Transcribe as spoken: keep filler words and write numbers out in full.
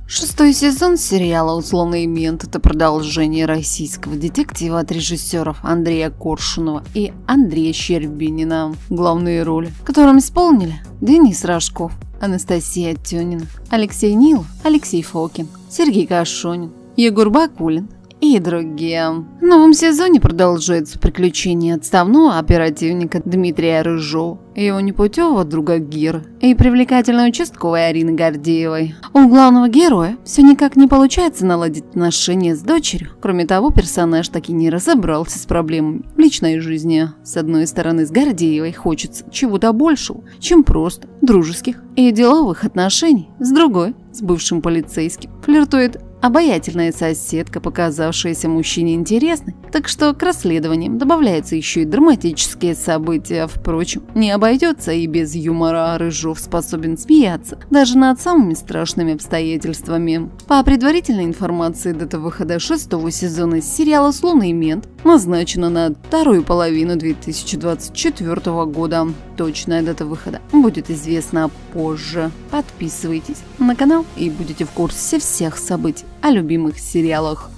Шестой сезон сериала «Условный мент» — это продолжение российского детектива от режиссеров Андрея Коршунова и Андрея Щербинина. Главные роли, которым исполнили Денис Рожков, Анастасия Тёнина, Алексей Нилов, Алексей Фокин, Сергей Кашонин, Егор Бакулин и другие. В новом сезоне продолжается приключение отставного оперативника Дмитрия Рыжова, его непутевого друга Гиры и привлекательной участковой Арины Гордеевой. У главного героя все никак не получается наладить отношения с дочерью. Кроме того, персонаж таки не разобрался с проблемами в личной жизни. С одной стороны, с Гордеевой хочется чего-то большего, чем просто дружеских и деловых отношений. С другой, с бывшим полицейским флиртует обаятельная соседка, показавшаяся мужчине интересной. Так что к расследованиям добавляются еще и драматические события. Впрочем, не обойдется и без юмора. Рыжов способен смеяться даже над самыми страшными обстоятельствами. По предварительной информации, дата выхода шестого сезона сериала «Условный мент» назначена на вторую половину две тысячи двадцать четвёртого года. Точная дата выхода будет известна позже. Подписывайтесь на канал и будете в курсе всех событий о любимых сериалах.